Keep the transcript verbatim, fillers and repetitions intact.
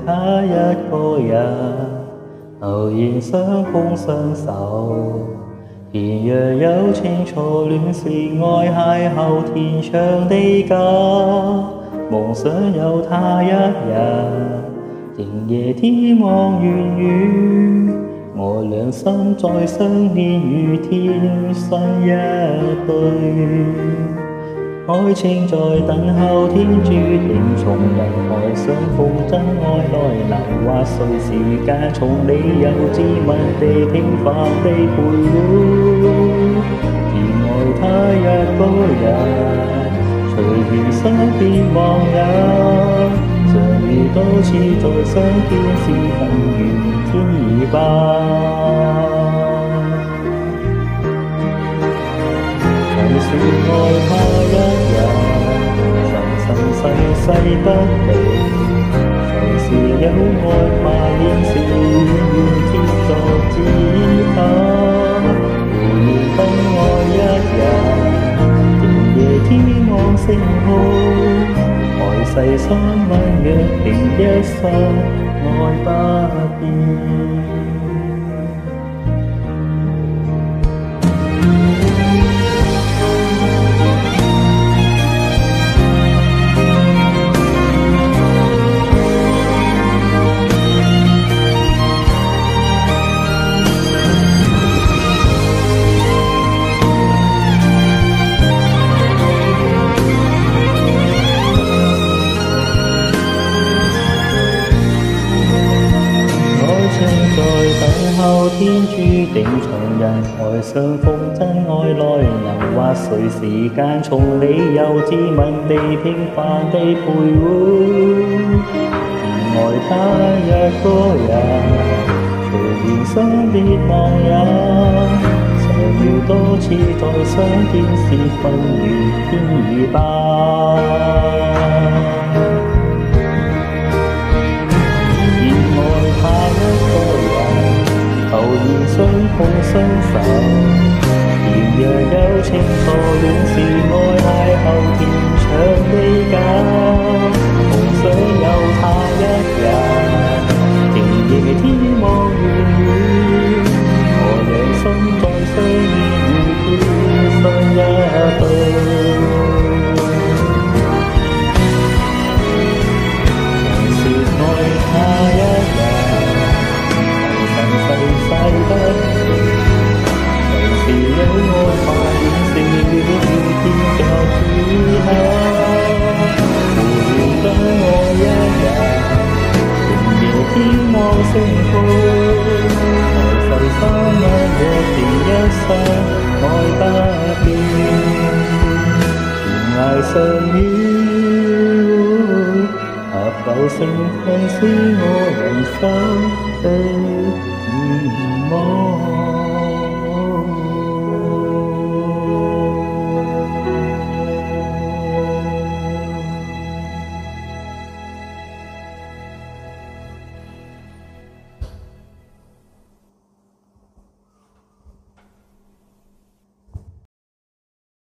他一個人，偶然相逢相守。天若有情錯亂是愛邂逅，天長地久。夢想有他一人，靜夜天望遠遠。我倆心再相連，如天生一對。愛情在等候，天注定從人海相逢，真愛來臨，或隨時間從你幼稚問地平凡地徘徊。只愛他一個人，隨緣身邊忘人，相遇多次再相見時分如天已白。是愛他一人，生生世世不離。隨時有愛掛念時，願天作指引。互願等愛一人，靜夜天望星空。愛世三萬若定一生，愛不變。天注定從人海相逢，真愛來臨，或隨時間從你幼稚問地平凡地徘徊。只愛他一個人，隨緣相別忘人，相遇多次再相見時分如天已白。相碰相守，天若有情錯亂是愛邂逅，天長地久。夢想有他一人，靜夜天望遠遠。我倆心再相連，如天生一對。曾是愛他一人，世不離，隨時有愛掛念時，願天作指引。互願等愛一人，靜夜天望星空。愛世三萬若定一生，愛不變。懸崖上繞，合浮成群是我人生的願望。